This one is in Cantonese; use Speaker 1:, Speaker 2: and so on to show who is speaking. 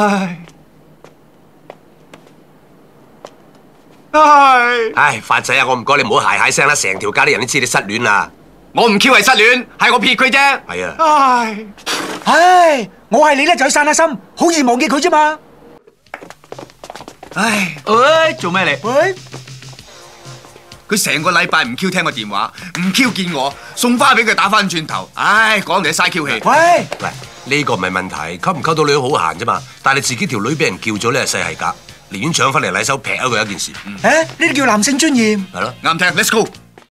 Speaker 1: 唉，發仔啊，我唔該你唔好嗌聲啦，成條街啲人都知你失戀啦。
Speaker 2: 我唔 Q 係失戀，係我撇佢啫。
Speaker 1: 係啊。
Speaker 3: 唉，我係你咧就去散下心，好易忘記佢啫嘛。
Speaker 2: 唉，喂，做咩你？
Speaker 3: 喂，
Speaker 2: 佢成個禮拜唔 Q 聽我電話，唔 Q 見我，送花俾佢打翻轉頭。唉，講嚟都嘥 Q 氣。
Speaker 3: 喂，
Speaker 1: 呢個唔係問題，溝唔溝到女好閒啫嘛。但係你自己條女俾人叫咗咧，細係㗎，寧願搶翻嚟禮手劈咗佢一件事。
Speaker 3: 呢啲叫男性尊嚴。
Speaker 1: 係咯，
Speaker 2: 啱聽 ，Let's go。